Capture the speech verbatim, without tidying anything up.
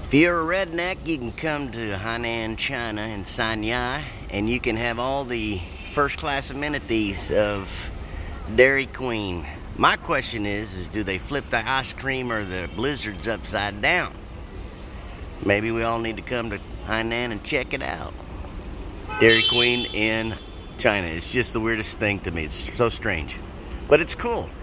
If you're a redneck, you can come to Hainan, China in Sanya, and you can have all the first class amenities of Dairy Queen. My question is, is do they flip the ice cream or the blizzards upside down? Maybe we all need to come to Hainan and check it out. Dairy Queen in China. It's just the weirdest thing to me. It's so strange. But it's cool.